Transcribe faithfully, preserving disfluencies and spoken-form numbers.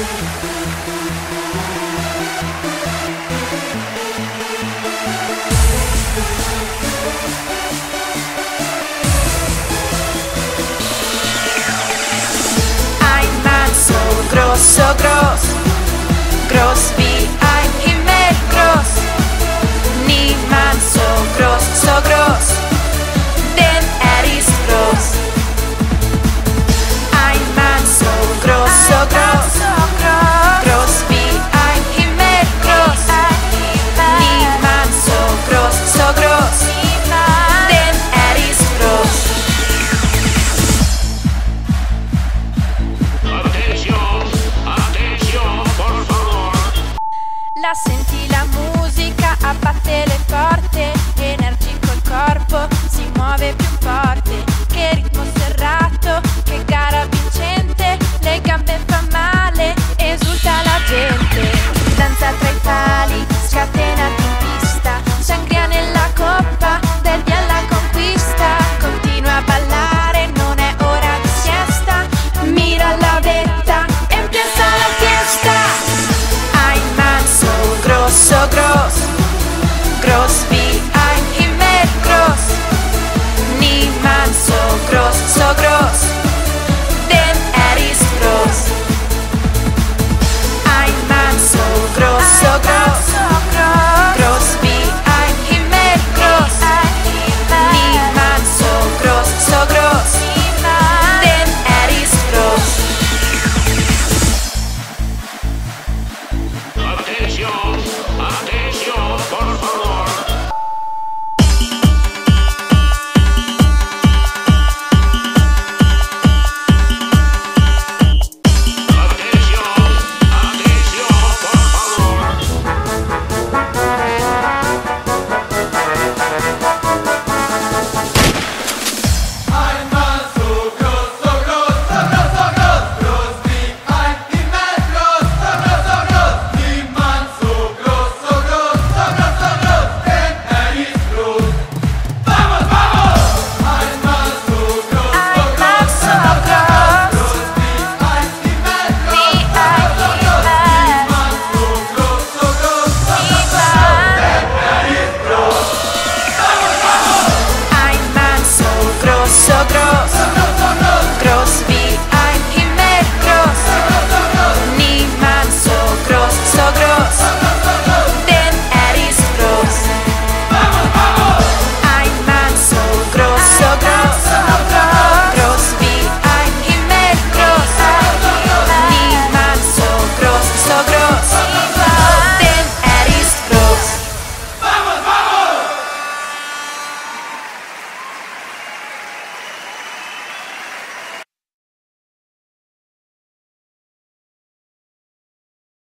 So groß, groß wie ein Himmel groß. Niemand so groß, so groß, denn er ist groß. Ein Mann so groß, so groß, groß wie ein Himmel groß. Niemand so groß, so groß, denn er ist groß. La